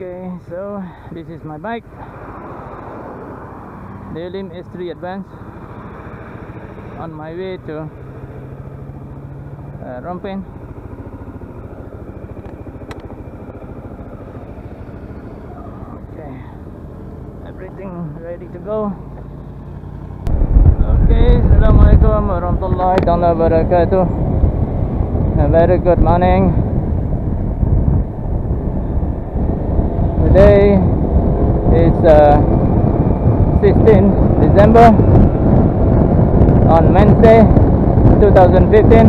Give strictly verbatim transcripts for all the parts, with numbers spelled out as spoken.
Okay, so this is my bike, Daelim S three Advance, on my way to uh, Rompin. Okay, everything ready to go. Okay, Assalamualaikum warahmatullahi wabarakatuh. A very good morning. Today is uh, sixteenth December, on Wednesday two thousand fifteen.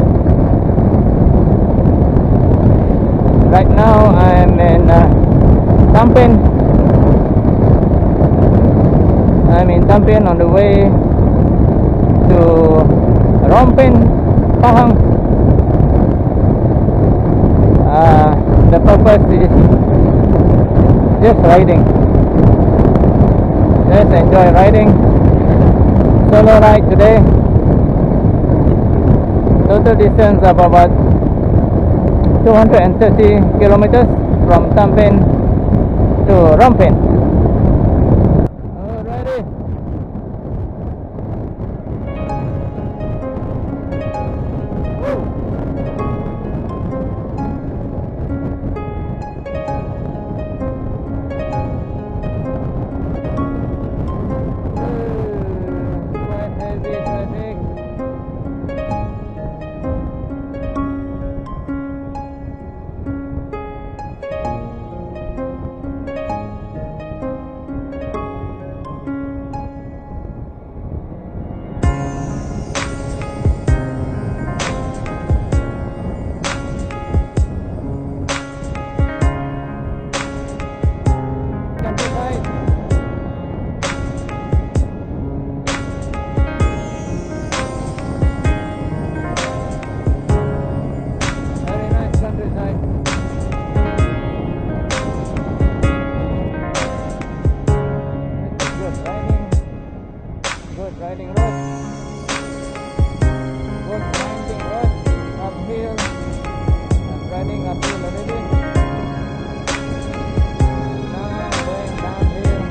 Right now I am in uh, Rompin. I am in Rompin on the way to Rompin, Pahang. Uh, the purpose is just riding. Just enjoy riding. Solo ride today. Total distance of about two hundred thirty kilometers from Rompin to Rompin. Alrighty. Riding road, good winding road, uphill. I'm riding uphill already. Now I'm going downhill.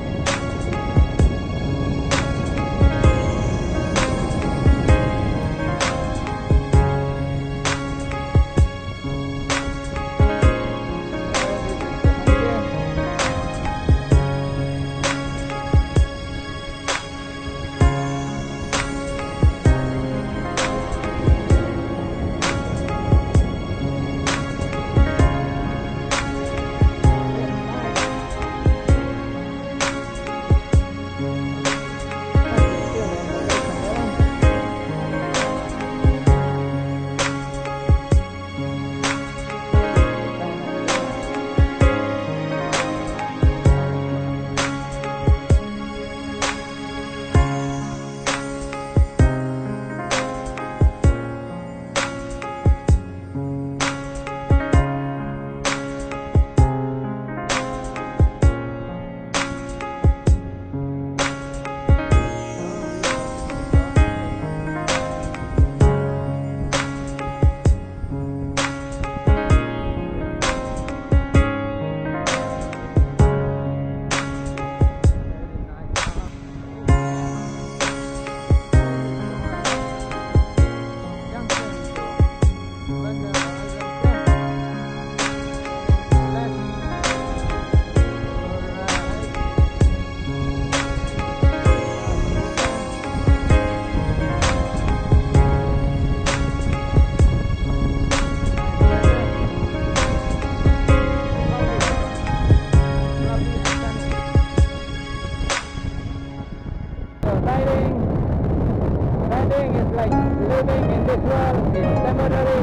Riding, riding is like living in this world is temporary.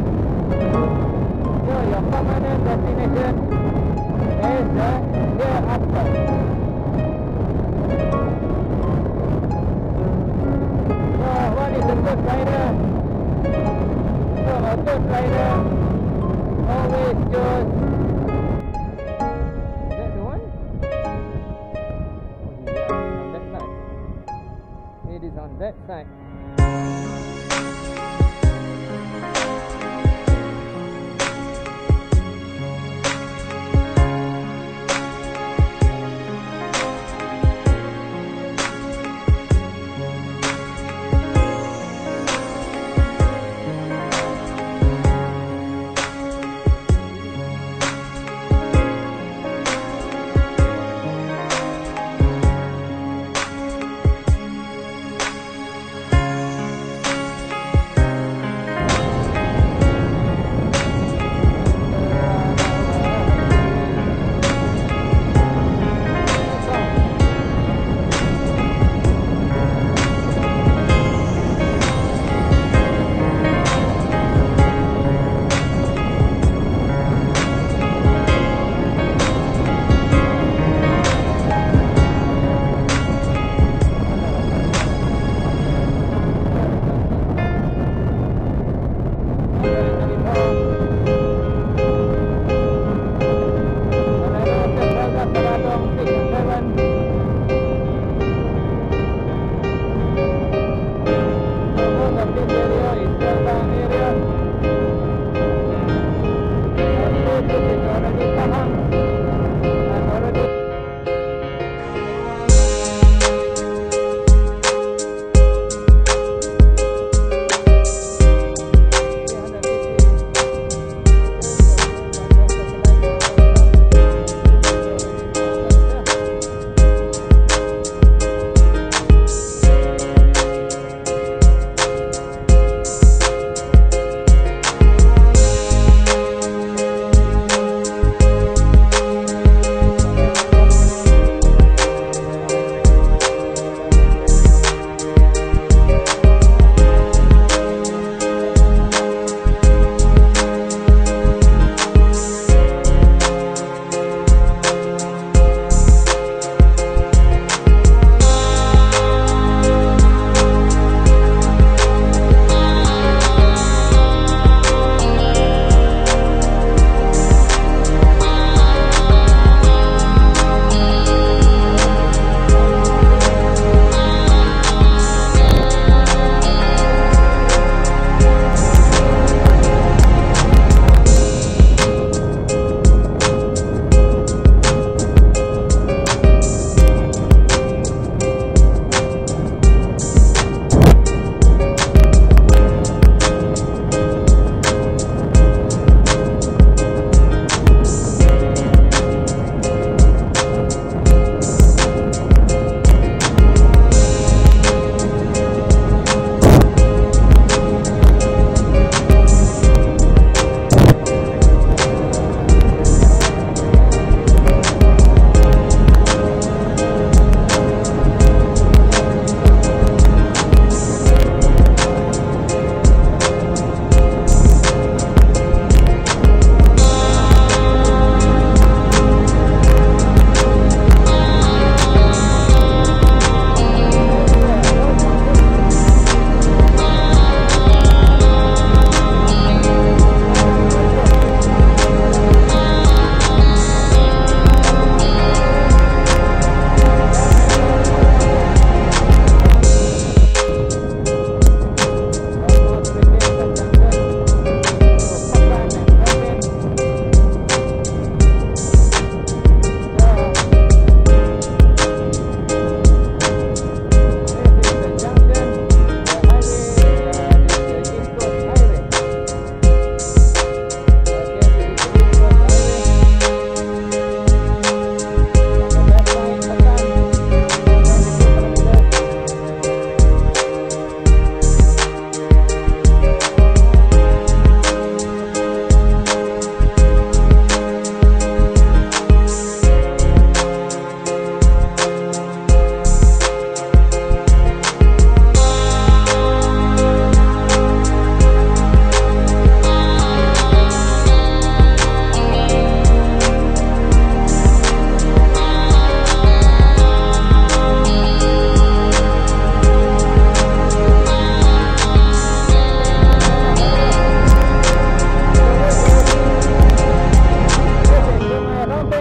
So your permanent destination is the hereafter. So what is a good rider? So a good rider always choose. Is that the one? It is on that side.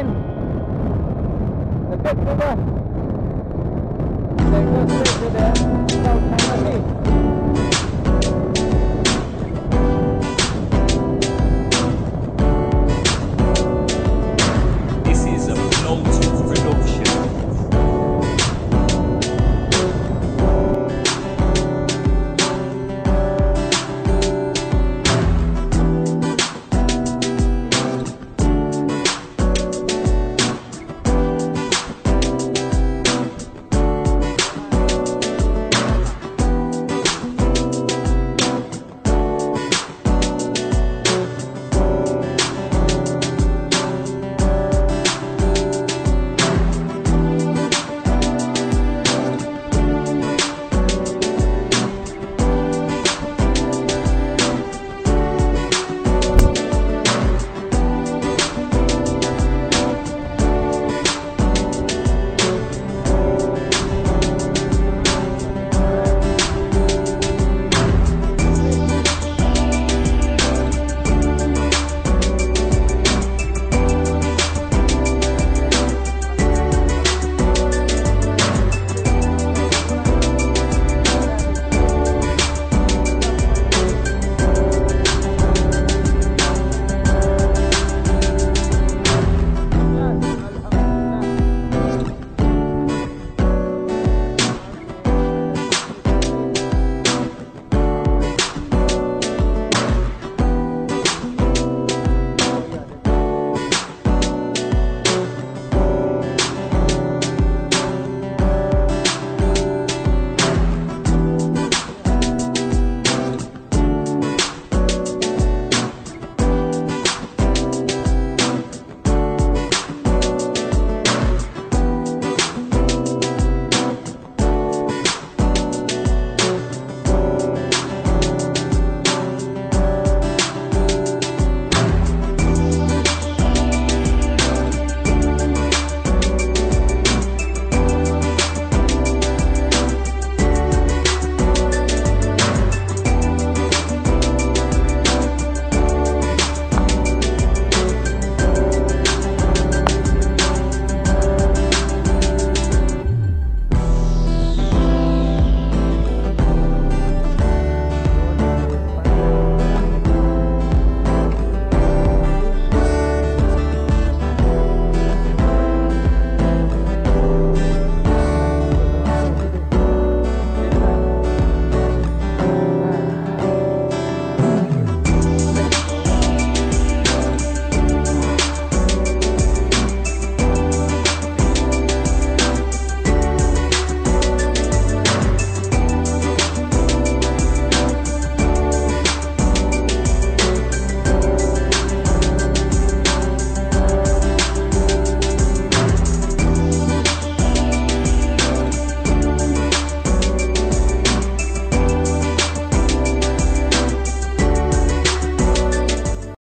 Rompin, the big river that goes straight to the South China Sea.